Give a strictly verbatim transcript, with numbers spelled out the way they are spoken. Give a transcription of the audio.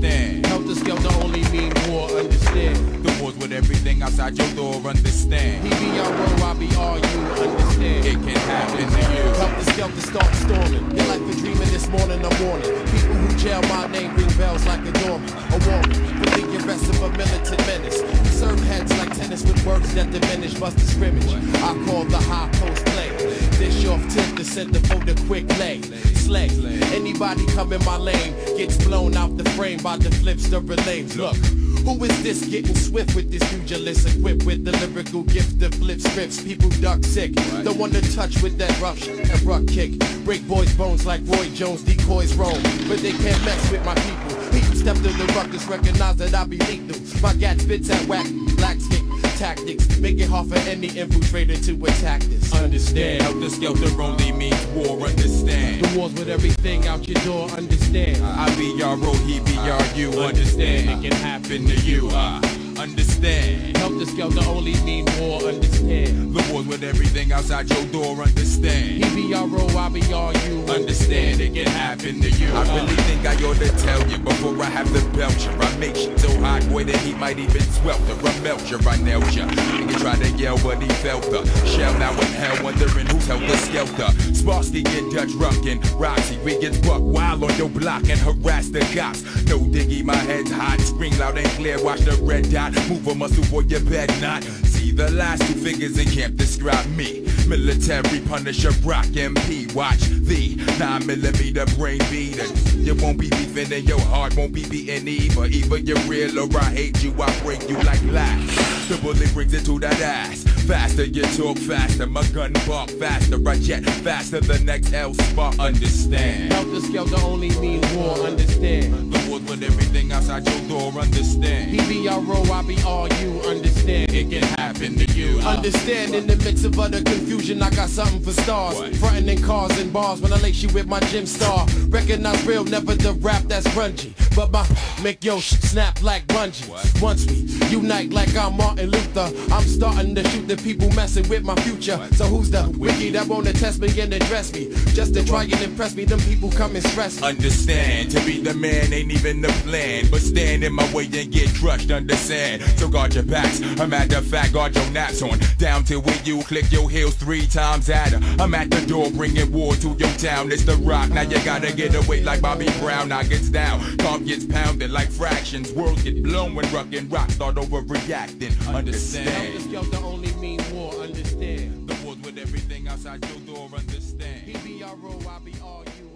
understand. Helter Skelter only mean war, understand. The wars with everything outside your door, understand. He be our row, I be all you, understand. It can happen to you. Helter Skelter start storming. Your life a dreaming this morning, I'm warning. People who jail my name ring bells like a doorman. A warning for the arrest of a militant menace. We serve heads like tennis with words that diminish, bust the scrimmage. I call the high post play. Dish off tip to center for the quick lay. Slay. Anybody come in my lane gets blown out the frame by the flips, the relays. Look, who is this getting swift with this pugilist equipped with the lyrical gift to flip scripts? People duck sick, don't want to touch with that rough shit, that rough kick. Break boys' bones like Roy Jones, decoys roam, but they can't mess with my people. People step to the ruckus, recognize that I be lethal. My gat spits at whack, black stick tactics, make it hard for any infiltrator to attack this. Understand, Helter Skelter only means war, understand. The wars with everything out your door, understand. I be your road, he be your you, understand. It can happen to you, uh, understand. Helter Skelter only mean war, understand. The wars with everything outside your door, understand. He be our row, I be all you, understand. It can happen to you. I really think I ought to tell you before I have to belt you. I make shit so hot, boy, that he might even swelter. I melt you, I nailed you. Nigga tried to yell, but he felt the shell. Now in hell, wondering who's Helter Skelter. Sparsky get Dutch ruckin', Roxy, we get buck wild on your block and harass the cops. No diggy, my head's hot, scream loud and clear. Watch the red dot, move a muscle, boy, you bet not. See the last two figures in camp describe me. Military Punisher, Rock M P. Watch the nine millimeter brain beater. You won't be beefing and your heart won't be beating either. Either you're real or I hate you, I break you like glass. The bullet brings it to that ass. Faster you talk faster, my gun bark faster. I jet faster than next L spot, understand. Helter Skelter only mean war, understand. The wars with everything outside your door, understand. He be our row, I be all you, understand. It can happen to you. Uh, understand, in the midst of utter confusion, I got something for stars. What? Frontin' in cars and bars when I lace you with my gym star. Recognize real, never the rap that's grungy. But my make yo snap like bungee. What? Once we unite like I'm Martin Luther, I'm starting to shoot the people messing with my future. What? So who's the wiki that wanna test me and address me? Just to try and impress me, them people come and stress me. Understand, to be the man ain't even the plan, but stand in my way and get crushed, understand. So guard your backs, a matter of fact, guard your naps on. Down till when you click your heels three times at her. I'm at the door bringing war to your town. It's the Rock, now you gotta get away like Bobby Brown. Now gets down, calm gets pounded like fractions. Worlds get blown when Ruck and Rock start overreacting. Understand. Helter Skelter only mean war, understand. The wars with everything outside your door, understand. He be our row, I be all you.